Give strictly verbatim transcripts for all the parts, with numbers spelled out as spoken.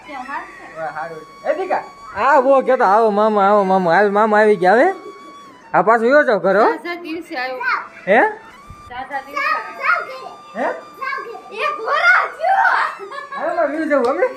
હા વો કેતો આવો મામા આવો મામા હાલ મામા આવી ગયા હવે આ પાછું યો જાવ ઘરો હે હે હાલો યો જાવ અમે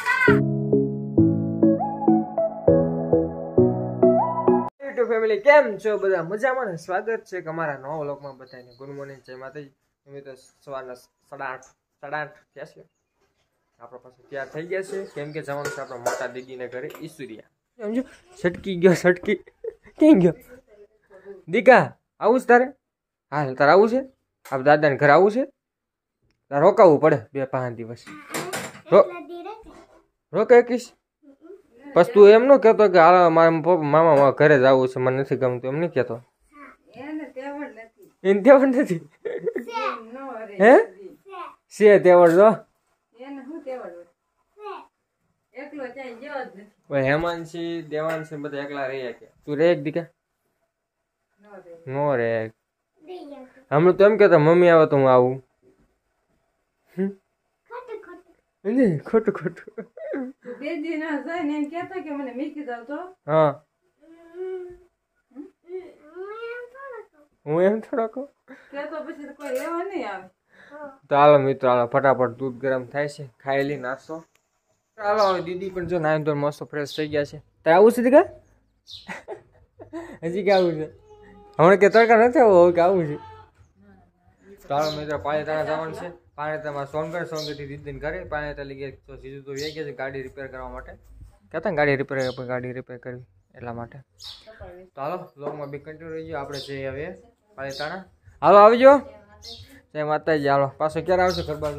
યુટ્યુબ ફેમિલી કેમ છો બધા મજામાં ને સ્વાગત છે કે અમારા નવા વ્લોગમાં બધાને ગુડ મોર્નિંગ જય માતાજી અમે તો સવારના સાડા આઠ સાડા આઠ થયા છે આપણા પાસે તૈયાર થઈ ગયા છે કેમ કે જવાનું છે આપણા મોટા દીદીને ઘરે ઈસુરિયા સમજો છટકી ગયો છટકી ક્યાં ગયો દીકા આવું છે તારે હા તારે આવું છે આપ દાદાને ઘરે આવું છે તારે રોકાવું પડે બે પાંચ દિવસ રોકાય કીશ બસ તું એમ ન કહેતો કે હાલ મારા પપ્પા મામા ઘરે જ આવું છે મને નથી ગમતું એમ નહીં કહેતો એને તેવડ નથી હે છે તેવડ જો હેમાંશી દેવાંશી બધા એકલા રહ્યા કે તું રે એક દીકા નો રે હમણાં તો એમ કેતા મમ્મી આવે તો હું આવું ખોટું ખોટું હા હું એમ થોડો કહું તો હાલો મિત્રો હાલો ફટાફટ દૂધ ગરમ થાય છે ખાઈ લી નાસ્તો હાલો હવે દીદી પણ જો નાઈ ધોઈને મસ્ત ફ્રેશ થઈ ગયા છે તારે આવું છે દીકા હજી કે આવું છે હમણાં કે તડકા નથી આવું કે આવું છે તો હાલો મિત્રો પાણીતાણા જવાનું છે પાણીતામાં સોનગઢ સોનગઢથી દીદીને ઘરે પાણીતા લઈ ગયા તો સીધું તો વ્યાઈ ગયા છે ગાડી રિપેર કરવા માટે કહેતા ને ગાડી રિપેર ગાડી રિપેર કરવી એટલા માટે તો હાલો બ્લોગમાં બી કન્ટિન્યુ રહી ગયો આપણે જઈએ હવે પાણીતાણા હાલો આવજો જય માતાજી હાલો પાછો ક્યારે આવશે ઘર બાજુ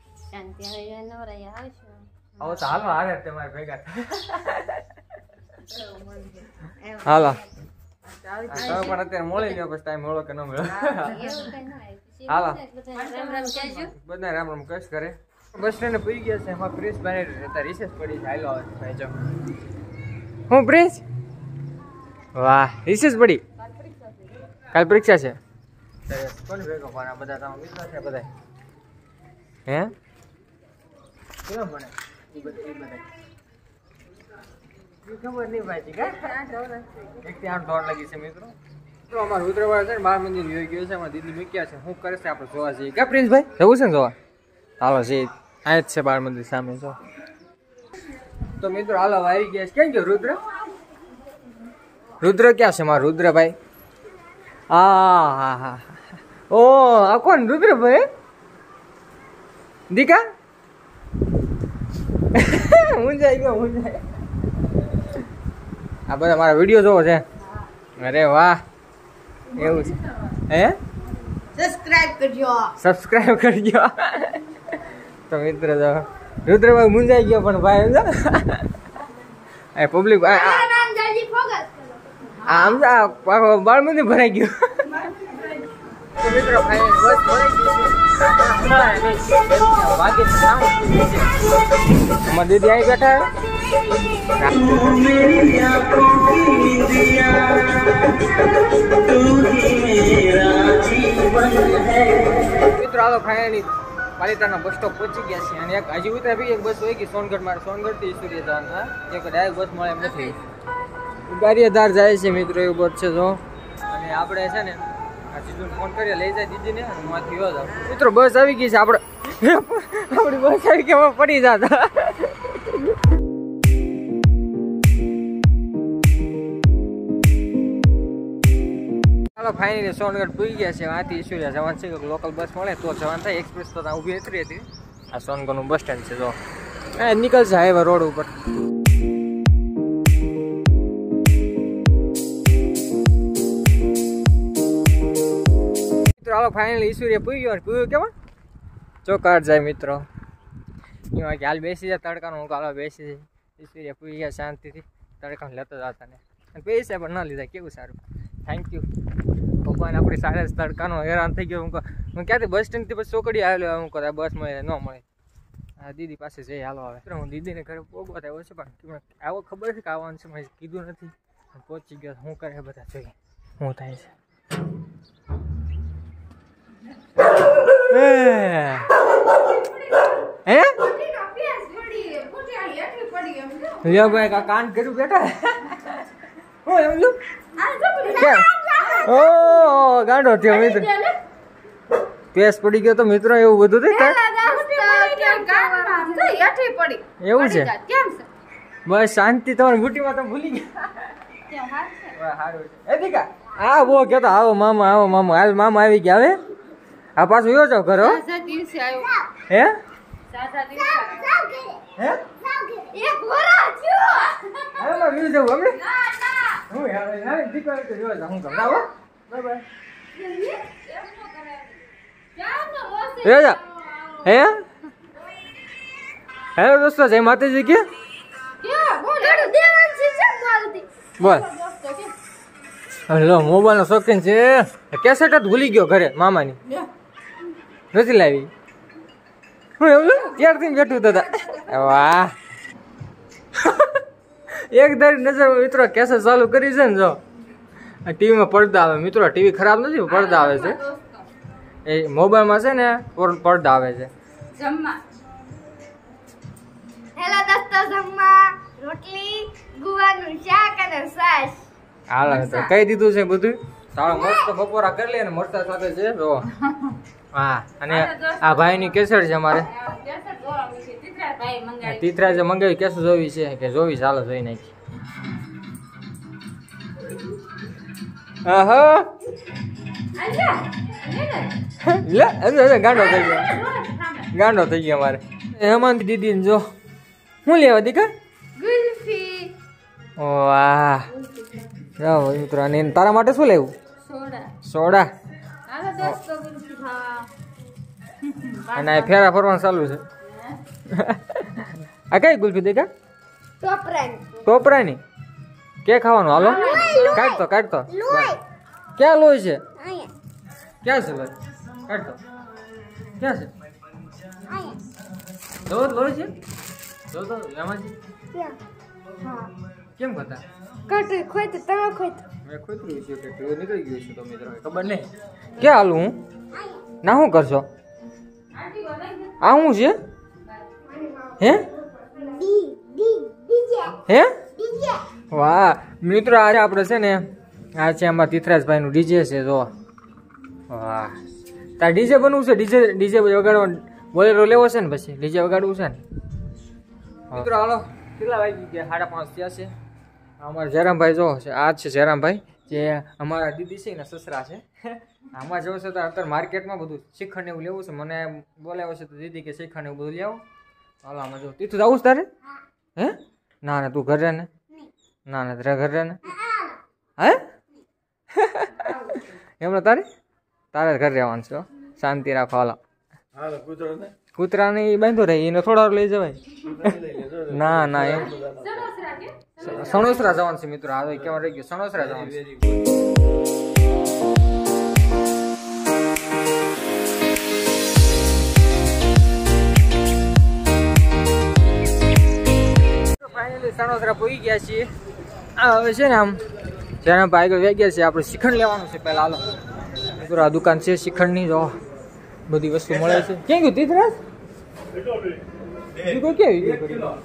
આવો તો હાલો હારે તમારે ભેગા હાલો તમે પણ અત્યારે મળી ગયો પછી ટાઈમ મળો કે ન મળ્યો હાલો બધા રામ રામ કશ કરે બસ સ્ટેન્ડ પડી ગયા છે એમાં પ્રિન્સ ભાઈ રિસેસ પડી છે હાલો ભાઈ જો હું પ્રિન્સ વાહ રિસેસ પડી કાલ પરીક્ષા છે કોણ ભેગો પણ આ બધા તમારા મિત્રો છે બધા હે કેમ ભણે એ બધા એ બધા ખબર નહીં ભાઈ કા એક થી આઠ દોડ લાગી છે મિત્રો તો અમારું ઉત્તરવાળ છે ને બાર મંદિર જોઈ ગયો છે અમારા દીદી મૂક્યા છે શું કરે છે આપણે જોવા જઈએ કા પ્રિન્સભાઈ જવું છે ને જોવા હાલો છે આ જ છે બાર મંદિર સામે જો તો મિત્રો હાલો આવી ગયા છે ક્યાં ગયો રુદ્ર રુદ્ર ક્યાં છે મારો રુદ્રભાઈ હા હા હા ઓ આ કોણ રુદ્રભાઈ દીકા હું જાય ગયો હું જાય આ બધા મારા વિડીયો જોવો છે અરે વાહ એવું છે હે સબસ્ક્રાઇબ કરજો સબસ્ક્રાઇબ કરજો તો મિત્ર જો રુદ્રભાઈ મુંજાઈ ગયો પણ ભાઈ એ પબ્લિક આમ બાળ મંદિર ભરાઈ ગયું તો મિત્રો ભાઈ બસ ભરાઈ દીદી આવી બેઠા મિત્રો હાલો ફાઇનલી પાલિતાના બસ સ્ટોપ પહોંચી ગયા છે અને એક હજી ઉતરા બી એક બસ હોય કે સોનગઢ મારે સોનગઢ થી ઈશ્વરીય જવાનું એક ડાયરેક્ટ બસ મળે એમ નથી ગારિયાધાર જાય છે મિત્રો એવું બસ છે જો અને આપણે છે ને આ જીજુને ફોન કરીએ લઈ જાય દીદીને અને હું આથી ગયો જાઉં મિત્રો બસ આવી ગઈ છે આપણે આપણી બસ આવી કે પડી જતા ફાઇનલી સોનગઢ પૂરી ગયા છે આથી ઈશ્વરીયા જવાનું છે કે લોકલ બસ મળે તો જવાનું થાય એક્સપ્રેસ તો ત્યાં ઊભી ઉતરી હતી આ સોનગઢનું બસ સ્ટેન્ડ છે જો એ નીકળશે હાઈવે રોડ ઉપર મિત્રો હાલો ફાઇનલી ઈશ્વરીયા પૂરી ગયો પૂર્યું કેવા ચોકાર જાય મિત્રો એમાં કે હાલ બેસી જાય તડકાનો હું હાલો બેસી જાય ઈશ્વરીયા પૂરી ગયા શાંતિથી તડકાને લેતો જતા ને અને પૈસા પણ ન લીધા કેવું સારું થેન્ક યુ ભગવાન આપણી સારા તડકાનો હેરાન થઈ ગયો હું હું ક્યાંથી બસ સ્ટેન્ડથી પછી ચોકડી આવેલો હું કહું બસ મળે ન મળે હા દીદી પાસે જઈ હાલો આવે હું દીદીને ઘરે પોગવા આવ્યો છે પણ આવો ખબર છે કે આવવાનું છે મેં કીધું નથી પહોંચી ગયો શું કરે બધા જોઈએ શું થાય છે હે લ્યો ભાઈ કા કાન કર્યું બેટા હું એમ લ્યો ઓ ગાંડો થયો મિત્ર પેસ પડી ગયો તો મિત્રો એવું બધું થાય એવું છે બસ શાંતિ તમારી બુટીમાં તમે ભૂલી ગયા એ દીકા આ બો કેતો આવો મામા આવો મામા હાલ મામા આવી ગયા હવે આ પાછું યો જાવ ઘર હે હે એક વરા થયો હવે માં વ્યુ જાવ હવે હું યાર ના દીકરો તો જો જા હું કર આવો બાય બાય એ જા હે હેલો દોસ્તો જય માતાજી કે બોલ હલો મોબાઈલ નો શોખીન છે કેસેટ જ ભૂલી ગયો ઘરે મામાની નથી લાવી હું એવું ત્યારથી બેઠું હતા વાહ એક ધારી નજર મિત્રો કેસેટ ચાલુ કરી છે ને જો ટીવીમાં પડદા આવે મિત્રો ટીવી ખરાબ નથી પડદા આવે છે એ મોબાઈલમાં છે ને પડદા આવે છે જમવા હેલો દોસ્તો જમવા રોટલી ગુવાનું શાક અને છાશ હાલ તો કહી દીધું છે બધું તારો મસ્ત બપોરા કરી લે ને મરચા સાથે છે જો હા અને આ ભાઈ ની કેસર છે અમારે તીતરા જે મંગાવી કેસર જોવી છે કે જોવી ચાલો જોઈ નાખી આહા લે અરે ગાંડો થઈ ગયો ગાંડો થઈ ગયો અમારે હેમાંત દીદી ને જો શું લેવા દીકા ગુલ્ફી વાહ જાઓ મિત્રો અને તારા માટે શું લેવું સોડા સોડા હાલો દોસ્તો ગુલ્ફી ખાવા અને ફેરા ફરવાનું ચાલુ છે આ કઈ ગુલ્ફી દેખા ટોપરાની ટોપરાની કે ખાવાનું હાલો કાઢતો કાઢતો ક્યાં લોહી છે ક્યાં છે ભાઈ કાઢતો ક્યાં છે જો લોહી છે જો તો એમાં છે કેમ કરતા કટ ખોઈ તો તમે ખોઈ મેં ખોતર્યું છે કે લોહી નીકળી ગયું છે તો મિત્રો ખબર નહીં ક્યાં હાલું હું ના શું કરશો આ શું છે હે હે વાહ મિત્રો આજે આપણે છે ને આ છે આમાં તીથરાજભાઈ નું ડીજે છે જો વાહ તાર ડીજે બનવું છે ડીજે ડીજે વગાડવા બોલેરો લેવો છે ને પછી ડીજે વગાડવું છે ને મિત્રો હાલો કેટલા વાગી ગયા સાડા પાંચ થયા છે અમારા જયરામભાઈ જો છે આ છે જયરામભાઈ જે અમારા દીદી છે ને સસરા છે આમાં જવું છે તો અત્યારે માર્કેટમાં બધું શ્રીખંડ એવું લેવું છે મને બોલાવ્યો છે તો દીદી કે શ્રીખંડ એવું બધું લેવું હાલો આમાં જો તીથું જવું છે તારે હે ના ના તું ઘરે ને ના ના તારે ઘરે ને હે એમને તારે તારે ઘરે રહેવાનું છે શાંતિ રાખો હાલો કૂતરાને એ બાંધો રહે એને થોડા લઈ જવાય ના ના એમ સણોસરા જવાનું છે મિત્રો આવે કેવા રહી ગયો સણોસરા જવાનું છે ફાઇનલી સણોસરા પહોંચી ગયા છીએ આ હવે છે ને આમ જેના ભાઈ આગળ વહી ગયા છે આપણે શ્રીખંડ લેવાનું છે પહેલા હાલો મિત્રો આ દુકાન છે શ્રીખંડની જો બધી વસ્તુ મળે છે ક્યાં ગયું તીથરાજ ક્યાં ગયું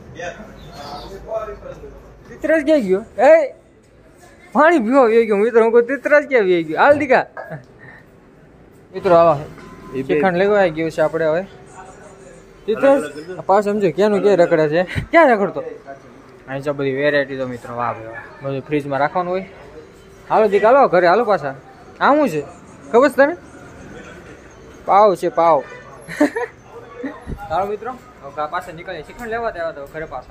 તીથરાજ ક્યાં ગયો એ પાણી પીવા વી ગયો મિત્રો હું કહું તીથરાજ ક્યાં વી ગયો હાલ દીકા મિત્રો આવા શ્રીખંડ લેવા આવી ગયું છે આપણે હવે તીથરાજ પાછું સમજો ક્યાંનું ક્યાં રખડે છે ક્યાં રખડતો અહીં તો બધી વેરાયટી તો મિત્રો વાહ બધું ફ્રીજમાં રાખવાનું હોય હાલો દીકા હાલો ઘરે હાલો પાછા આ શું છે ખબર છે તને પાવ છે પાવ ચાલો મિત્રો પાસે નીકળીએ શ્રીખંડ લેવા દેવા તો ઘરે પાછા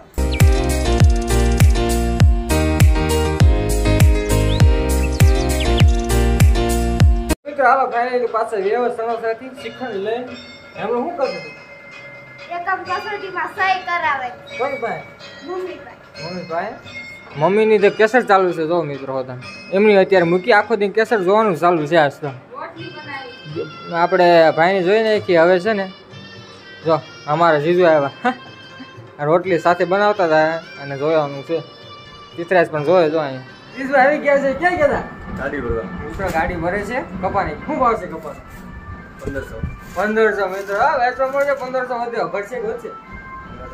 મિત્રો હાલો ફાઇનલી પાછા વ્યવસ્થાથી શ્રીખંડ લઈ એમણે શું કરશે એકમ કસોટીમાં સહી કરાવે કોની પાસે મમ્મી પાસે મમ્મી પાસે મમ્મીની તો કેસર ચાલુ છે જો મિત્રો હતા એમની અત્યારે મૂકી આખો દિન કેસર જોવાનું ચાલુ છે આજ તો આપણે ભાઈને જોઈ નાખીએ હવે છે ને જો અમારા જીજુ આવ્યા રોટલી સાથે બનાવતા હતા અને જોવાનું છે તીથરાજ પણ જોયે જો અહીંયા જીજુ આવી ગયા છે ક્યાં ગયા ગાડી ભરવા મિત્રો ગાડી ભરે છે કપાની શું ભાવ છે કપા પંદરસો પંદરસો મિત્રો હા વેચવા મળશે પંદરસો વધ્યો ઘટશે ઘટશે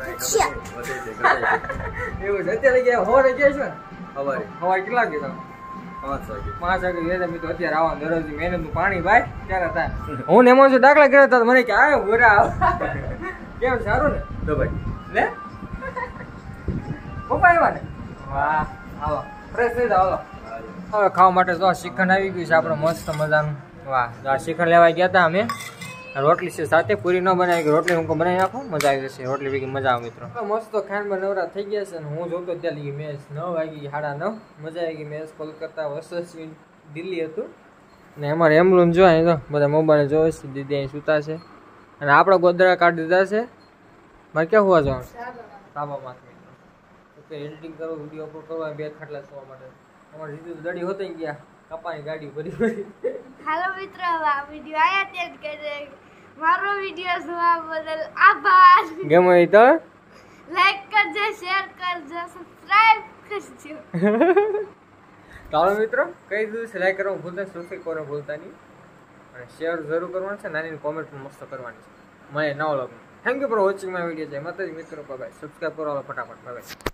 એવું છે અત્યારે ગયા હોરે ગયા છો ને સવારે સવારે કેટલા ગયા તમે પાંચ વાગે પાંચ વાગે ગયા મિત્રો અત્યારે આવવાનું દરરોજ મહેનતનું પાણી ભાઈ ક્યારે થાય હું ને એમાં જો દાખલા કર્યા હતા મને કે આવે ભૂરા કેમ સારું ને તો ભાઈ લે પપ્પા આવ્યા ને વાહ આવો ફ્રેશ થઈ જાવ હવે ખાવા માટે તો શ્રીખંડ આવી ગયું છે આપણે મસ્ત મજાનું વાહ આ શ્રીખંડ લેવા ગયા હતા અમે રોટલી છે સાથે પૂરી ન બનાવી રોટલી હું બનાવી નાખો મજા આવી જશે રોટલી ભેગી મજા આવે મિત્રો મસ્ત ખાંડમાં નવરા થઈ ગયા છે ને હું જોતો ત્યાં લગી મેચ નવ વાગી સાડા નવ મજા આવી ગઈ મેચ કોલકાતા વર્સસ દિલ્હી હતું ને અમારે એમ્બુલન્સ જો અહીં તો બધા મોબાઈલ જોવે છે દીદી અહીં સૂતા છે અને આપણે ગોદરા કાઢી દીધા છે મારે ક્યાં હોવા જવાનું તાબામાં મિત્રો ઓકે એડિટિંગ કરવું વિડીયો અપલોડ કરવા બે ખાટલા સુવા માટે અમારે દીદી દડી હોતી ગયા કપાની ગાડી ભરી ભરી હાલો મિત્રો હવે આ વિડીયો આયા ત્યાં જ કરે મારો વિડીયો જોવા બદલ આભાર ગમે એ તો લાઈક કરજો શેર કરજો સબસ્ક્રાઇબ કરજો ચાલો મિત્રો કઈ દીધું છે લાઈક કરવાનું ભૂલતા સબસ્ક્રાઇબ કરવાનું ભૂલતા નહીં અને શેર જરૂર કરવાનું છે નાની કોમેન્ટ પણ મસ્ત કરવાની છે મને નવો લાગુ thank you for watching my video જય માતાજી મિત્રો બાય સબસ્ક્રાઇબ કરો ફટાફટ બાય